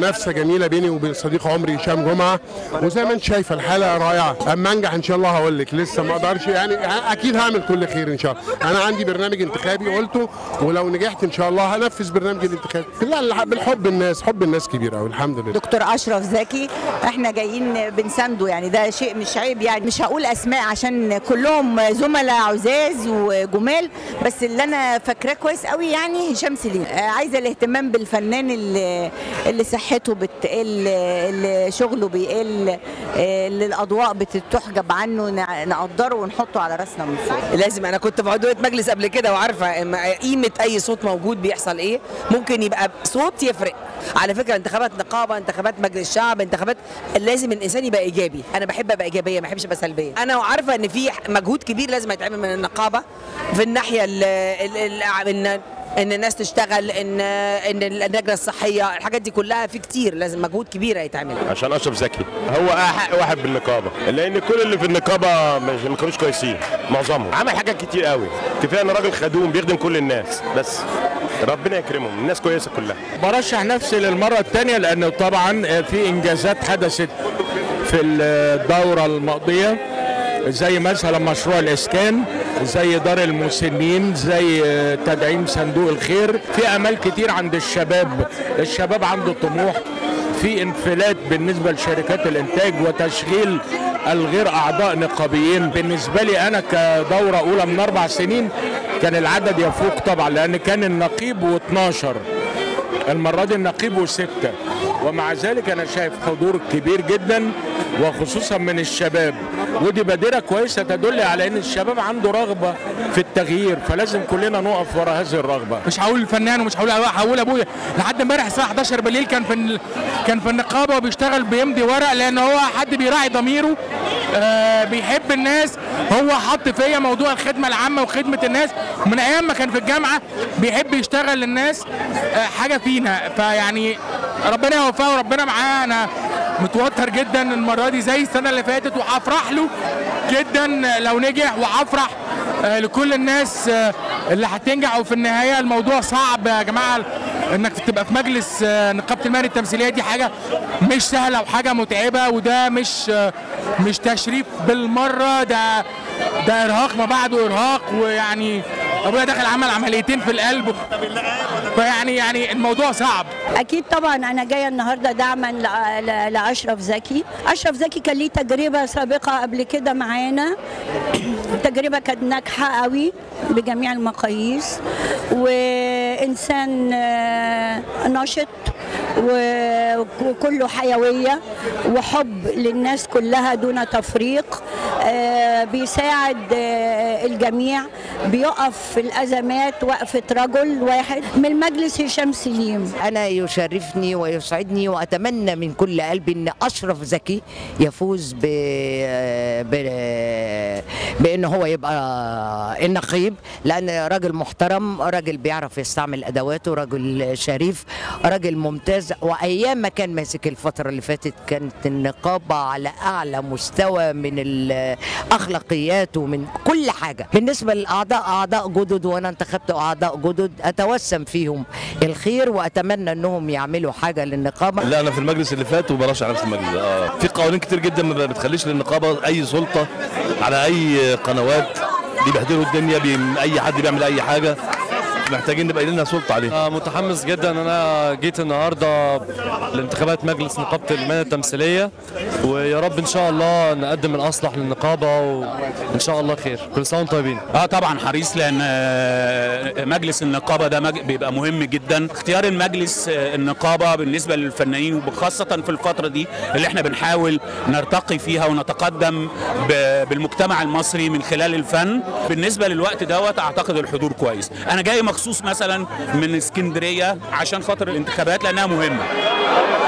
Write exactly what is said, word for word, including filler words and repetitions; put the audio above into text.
منافسه جميله بيني وبين صديق عمري هشام جمعه، وزي ما انت شايفه الحلقه رائعه. اما انجح ان شاء الله هقول لك، لسه ما اقدرش يعني، اكيد هعمل كل خير ان شاء الله. انا عندي برنامج انتخابي قلته، ولو نجحت ان شاء الله هنفذ برنامج الانتخابي. لا بالحب الناس، حب الناس كبير قوي الحمد لله. دكتور اشرف زكي احنا جايين بنسانده، يعني ده شيء مش عيب، يعني مش هقول اسماء عشان كلهم زملاء عزاز وجمال، بس اللي انا فاكراه كويس قوي يعني هشام سليم. عايزه الاهتمام بالفنان اللي, اللي صحته بتقل، اللي شغله بيقل، اللي الاضواء بتحجب عنه، نقدره ونحطه على راسنا من فوق. لازم. انا كنت في عضويه مجلس قبل كده وعارفه قيمه اي صوت موجود بيحصل ايه. ممكن يبقى صوت يفرق. على فكره انتخابات نقابه، انتخابات مجلس الشعب، انتخابات لازم الانسان يبقى ايجابي. انا بحب ابقى ايجابيه، ما بحبش ابقى سلبيه. انا عارفه ان في مجهود كبير لازم يتعمل من النقابه في الناحيه ال ال ال ان الناس تشتغل، ان ان اللجنه الصحيه، الحاجات دي كلها في كتير لازم مجهود كبير هيتعمل. عشان اشرف زكي هو احق واحد بالنقابه، لان كل اللي في النقابه ما كانوش كويسين، معظمهم عمل حاجات كتير قوي. كفايه ان راجل خدوم بيخدم كل الناس، بس ربنا يكرمهم، الناس كويسه كلها. برشح نفسي للمره الثانيه لانه طبعا في انجازات حدثت في الدوره الماضيه، زي مثلا مشروع الاسكان، زي دار المسنين، زي تدعيم صندوق الخير. في امال كتير عند الشباب، الشباب عنده طموح، في انفلات بالنسبه لشركات الانتاج وتشغيل الغير اعضاء نقابيين. بالنسبه لي انا كدوره اولى من اربع سنين كان العدد يفوق طبعا، لان كان النقيب واثناشر، المره دي النقيب وسته، ومع ذلك انا شايف حضور كبير جدا وخصوصا من الشباب، ودي بادره كويسه تدل على ان الشباب عنده رغبه في التغيير، فلازم كلنا نقف ورا هذه الرغبه. مش هقول الفنان ومش هقول هقول ابويا، لحد امبارح الساعه حداشر بالليل كان في كان في النقابه وبيشتغل بيمضي ورق، لان هو حد بيراعي ضميره، آه بيحب الناس. هو حط فيا موضوع الخدمه العامه وخدمه الناس من ايام ما كان في الجامعه، بيحب يشتغل للناس، آه حاجه فينا. فيعني ربنا يوفقه وربنا معاه. انا متوتر جدا المره دي زي السنه اللي فاتت، وهفرح له جدا لو نجح، وهفرح لكل الناس اللي هتنجح. وفي النهايه الموضوع صعب يا جماعه، انك تبقى في مجلس نقابه المهن التمثيليه دي حاجه مش سهله وحاجه متعبه، وده مش مش تشريف بالمره، ده ده ارهاق ما بعده ارهاق. ويعني ابويا دخل عمل عمليتين في القلب، فيعني يعني الموضوع صعب. اكيد طبعا انا جايه النهارده دعما لاشرف زكي. اشرف زكي كان ليه تجربه سابقه قبل كده معانا، التجربه كانت ناجحه قوي بجميع المقاييس، وانسان نشط وكله حيويه وحب للناس كلها دون تفريق، بيساعد الجميع، بيقف في الازمات وقفه رجل واحد. من المجلس هشام سليم. انا يشرفني ويسعدني واتمنى من كل قلبي ان اشرف زكي يفوز ب... ب... بان هو يبقى النقيب، لان راجل محترم، راجل بيعرف يستعمل ادواته، راجل شريف، راجل ممتاز. وايام ما كان ماسك الفتره اللي فاتت كانت النقابه على اعلى مستوى من الاخلاقيات ومن كل حاجه. بالنسبه للاعضاء، اعضاء جدد وانا انتخبت اعضاء جدد، اتوسم فيهم الخير واتمنى انهم يعملوا حاجه للنقابه. لا انا في المجلس اللي فات وبرشح نفس المجلس. اه في قوانين كتير جدا ما بتخليش للنقابه اي سلطه على اي قنوات، بيبهدلوا الدنيا، بي... اي حد بيعمل اي حاجه، محتاجين نبقى لنا سلطه عليه. أنا متحمس جدا. انا جيت النهارده لانتخابات مجلس نقابه المهن التمثيليه، ويا رب ان شاء الله نقدم الاصلح للنقابه وان شاء الله خير. كل سنه وانتم طيبين. اه طبعا حريص، لان مجلس النقابه ده بيبقى مهم جدا. اختيار المجلس النقابه بالنسبه للفنانين وخاصه في الفتره دي اللي احنا بنحاول نرتقي فيها ونتقدم بالمجتمع المصري من خلال الفن، بالنسبه للوقت دوت اعتقد الحضور كويس. انا جاي مخصوص مثلا من اسكندريه عشان خاطر الانتخابات لانها مهمه.